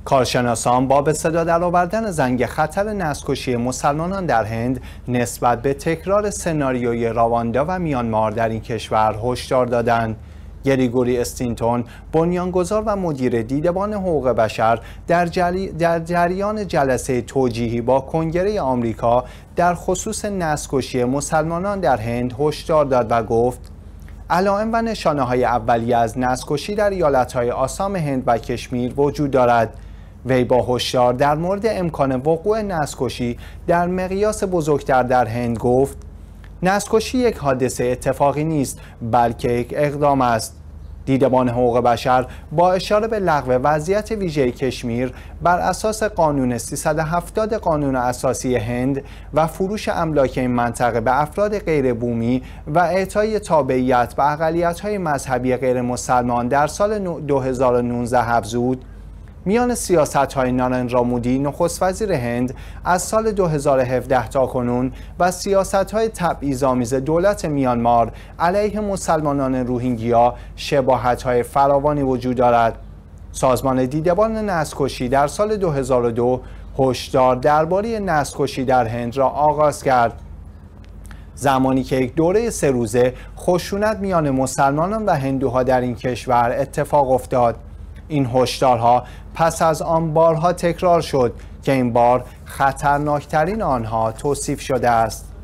کارشناسان با به صدا درآوردن زنگ خطر نسل‌کشی مسلمانان در هند نسبت به تکرار سناریوی رواندا و میانمار در این کشور هشدار دادند. گریگوری استینتون، بنیانگذار و مدیر دیدبان حقوق بشر، در جریان جلسه توجیهی با کنگره آمریکا در خصوص نسل‌کشی مسلمانان در هند هشدار داد و گفت: علائم و نشانه‌های اولیه از نسل‌کشی در ایالت‌های آسام هند و کشمیر وجود دارد. وی با هشدار در مورد امکان وقوع نسل‌کشی در مقیاس بزرگتر در هند گفت: نسل‌کشی یک حادثه اتفاقی نیست، بلکه یک اقدام است. دیدبان حقوق بشر با اشاره به لغو وضعیت ویژه کشمیر بر اساس قانون 370 قانون اساسی هند و فروش املاک این منطقه به افراد غیر بومی و اعطای تابعیت به اقلیت‌های مذهبی غیر مسلمان در سال 2019 افزود: میان سیاست‌های نارندرا مودی نخست وزیر هند از سال 2017 تا کنون و سیاست‌های تبعیض‌آمیز دولت میانمار علیه مسلمانان روهینگیا شباهت‌های فراوانی وجود دارد. سازمان دیدبان نسل‌کشی در سال 2002 هشدار درباره نسل‌کشی در هند را آغاز کرد، زمانی که یک دوره 3 روزه خشونت میان مسلمانان و هندوها در این کشور اتفاق افتاد. این هشدارها پس از آن بارها تکرار شد که این بار خطرناکترین آنها توصیف شده است.